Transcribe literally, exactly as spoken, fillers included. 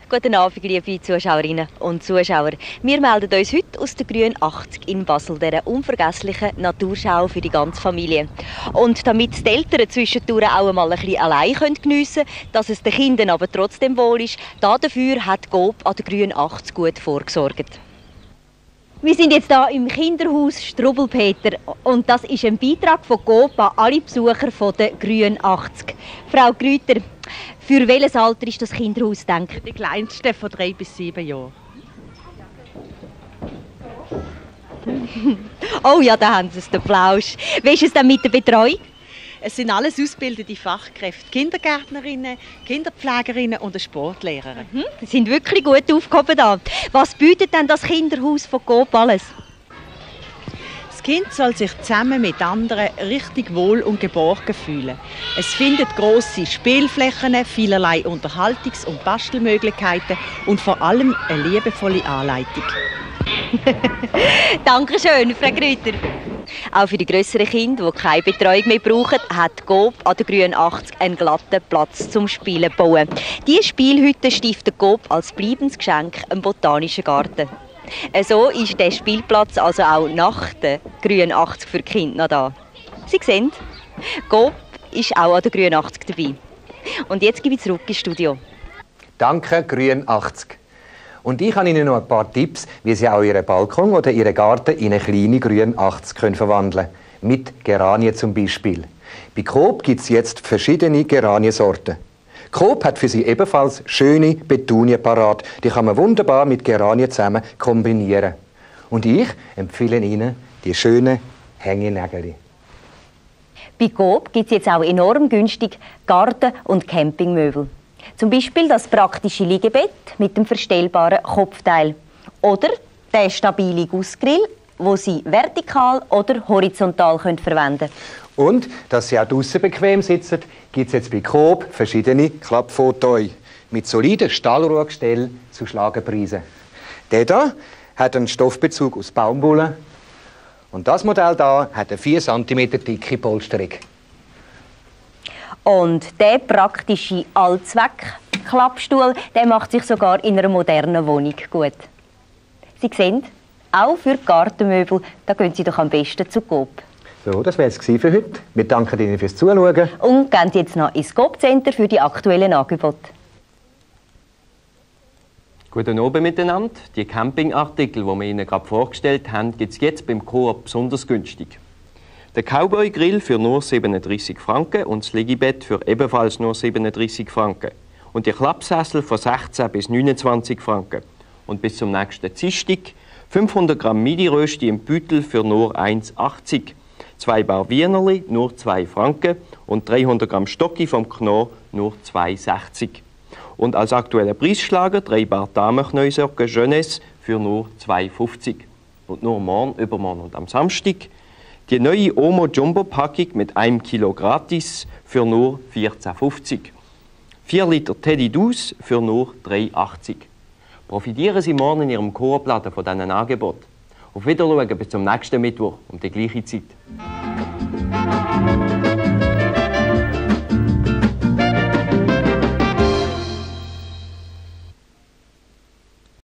Guten Abend, liebe Zuschauerinnen und Zuschauer. Wir melden uns heute aus der Grün achtzig in Basel, dieser unvergesslichen Naturschau für die ganze Familie. Und damit die Eltern zwischendurch auch einmal ein bisschen allein geniessen können, dass es den Kindern aber trotzdem wohl ist, dafür hat Coop an der Grün achtzig gut vorgesorgt. Wir sind jetzt hier im Kinderhaus Strubbelpeter und das ist ein Beitrag von Coop an alle Besucher von der Grün achtzig. Frau Grüter, für welches Alter ist das Kinderhaus gedacht? Die kleinste von drei bis sieben Jahren. Oh ja, da haben Sie es, den Plausch. Wie ist es denn mit der Betreuung? Es sind alles ausgebildete Fachkräfte, Kindergärtnerinnen, Kinderpflegerinnen und Sportlehrer. Mhm, Sie sind wirklich gut aufgehoben da. Was bietet denn das Kinderhaus von Coop alles? Das Kind soll sich zusammen mit anderen richtig wohl und geborgen fühlen. Es findet grosse Spielflächen, vielerlei Unterhaltungs- und Bastelmöglichkeiten und vor allem eine liebevolle Anleitung. Dankeschön, Frau Grüter. Auch für die grösseren Kinder, die keine Betreuung mehr brauchen, hat Coop an der Grün achtzig einen glatten Platz zum Spielen gebaut. Diese Spielhütte stiftet Coop als bleibendes Geschenk im Botanischen Garten. So ist der Spielplatz also auch nach der Grün achtzig für die Kinder noch da. Sie sehen, Coop ist auch an der Grün achtzig dabei. Und jetzt gebe ich zurück ins Studio. Danke, Grün achtzig. Und ich habe Ihnen noch ein paar Tipps, wie Sie auch Ihren Balkon oder Ihren Garten in eine kleine Grün achtzig können verwandeln können. Mit Geranien zum Beispiel. Bei Coop gibt es jetzt verschiedene Geraniensorten. Coop hat für Sie ebenfalls schöne Petunien parat. Die kann man wunderbar mit Geranien zusammen kombinieren. Und ich empfehle Ihnen die schönen Hängenägel. Bei Coop gibt es jetzt auch enorm günstig Garten- und Campingmöbel. Zum Beispiel das praktische Liegebett mit dem verstellbaren Kopfteil. Oder der stabile Gussgrill, wo Sie vertikal oder horizontal können verwenden können. Und, dass Sie auch draussen bequem sitzen, gibt es jetzt bei Coop verschiedene Klappfotoi mit soliden Stahlrohrgestellen zu Schlagerpreisen. Der hier hat einen Stoffbezug aus Baumwolle und das Modell hier hat eine vier Zentimeter dicke Polsterung. Und der praktische Allzweck-Klappstuhl, der macht sich sogar in einer modernen Wohnung gut. Sie sehen, auch für Gartenmöbel, da gehen Sie doch am besten zu Coop. So, das wäre es für heute. Wir danken Ihnen fürs Zuschauen. Und gehen jetzt noch ins Coop-Center für die aktuellen Angebote. Guten Abend miteinander. Die Campingartikel, die wir Ihnen gerade vorgestellt haben, gibt es jetzt beim Coop besonders günstig. Der Cowboy-Grill für nur siebenunddreissig Franken und das Liegebett für ebenfalls nur siebenunddreissig Franken. Und die Klappsessel von sechzehn bis neunundzwanzig Franken. Und bis zum nächsten Dienstag fünfhundert Gramm Midi-Rösti im Beutel für nur eins achtzig. Zwei Bar Wienerli nur zwei Franken und dreihundert Gramm Stocki vom Knorr nur zwei sechzig. Und als aktueller Preisschlager drei Bar Damenknäusocken Jeunesse für nur zwei fünfzig. Und nur morgen, übermorgen und am Samstag die neue Omo Jumbo-Packung mit einem Kilo gratis für nur vierzehn fünfzig. vier Liter Teddy Douce für nur drei achtzig. Profitieren Sie morgen in Ihrem Coop-Laden von diesen Angeboten. Auf Wiedersehen bis zum nächsten Mittwoch um die gleiche Zeit.